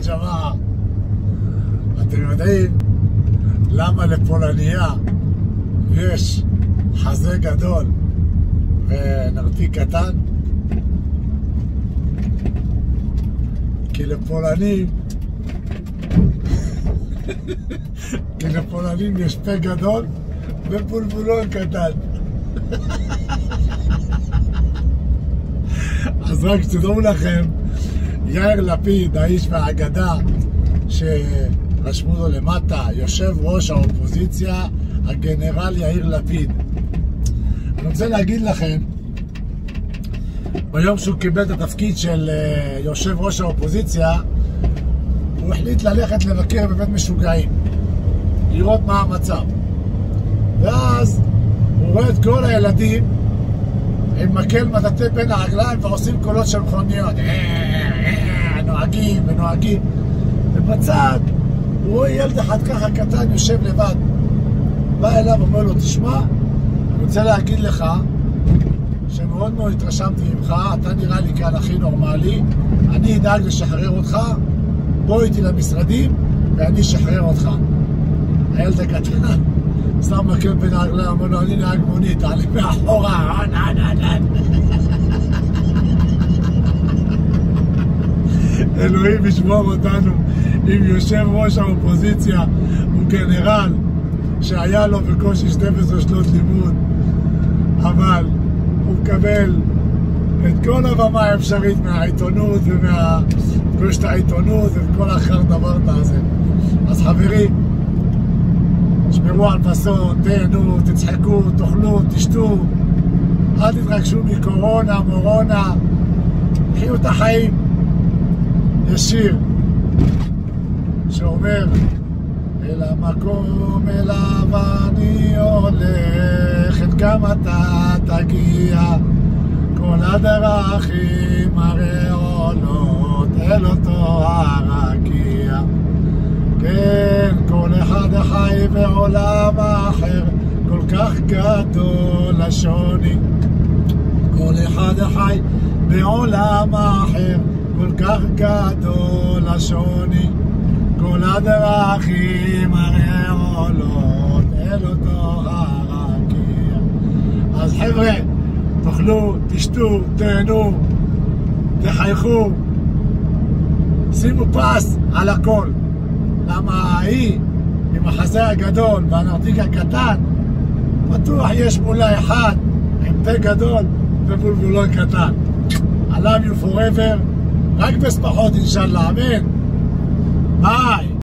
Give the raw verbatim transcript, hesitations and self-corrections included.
ג'מאעה. אתם יודעים למה לפולניה יש חזה גדול ונרתיק קטן? כי לפולנים כי לפולנים יש פה גדול ובולבולון קטן. אז רק תדעו לכם, יאיר לפיד, האיש והאגדה שרשמו לו למטה, יושב ראש האופוזיציה, הגנרל יאיר לפיד. אני רוצה להגיד לכם, ביום שהוא קיבל את התפקיד של יושב ראש האופוזיציה, הוא החליט ללכת לבקר בבית משוגעים, לראות מה המצב. ואז הוא רואה את כל הילדים עם מקל מטאטא בין הרגליים ועושים קולות של מכוניות, נוהגים ונוהגים, ובצד הוא רואה ילד אחד ככה קטן יושב לבד. בא אליו ואומר לו, תשמע, אני רוצה להגיד לך שמאוד מאוד התרשמתי ממך, אתה נראה לי כאן הכי נורמלי, אני אדאג לשחרר אותך, בוא איתי למשרדים ואני אשחרר אותך. הילד הקטן שם מקל בין הרגליים, אמר לו, אני נהג מונית, תעלי מאחורה, נע נע נע. אלוהים ישמור אותנו אם יושב ראש האופוזיציה הוא גנרל שהיה לו בקושי שתים עשרה שנות לימוד, אבל הוא מקבל את כל הבמה האפשרית מהעיתונות ומהפגושת העיתונות וכל אחר דבר הזה. אז חברים, שמרו על פסון, תהנו, תצחקו, תאכלו, תשתו, אל תתרגשו מקורונה, מורונה, חיו את החיים. יש שיר שאומר, אל המקום אליו אני הולכת, גם אתה תגיע, כל הדרכים הרי עולות אל אותו הרקיע. כן, כל אחד חי בעולם אחר, כל כך גדול השוני. כל אחד חי בעולם אחר, כל כך גדול השוני. כל הדרכים הרי עולות אל אותו הרקיע. אז חבר'ה, תאכלו, תשתו, תהנו, תחייכו, שימו פס על הכל. למה ההיא עם החזה הגדול והנרתיק הקטן, בטוח יש מולה אחד עם פה גדול ובולבולון קטן. I love you forever, רק בספחות אינשאללה, אמן. ביי.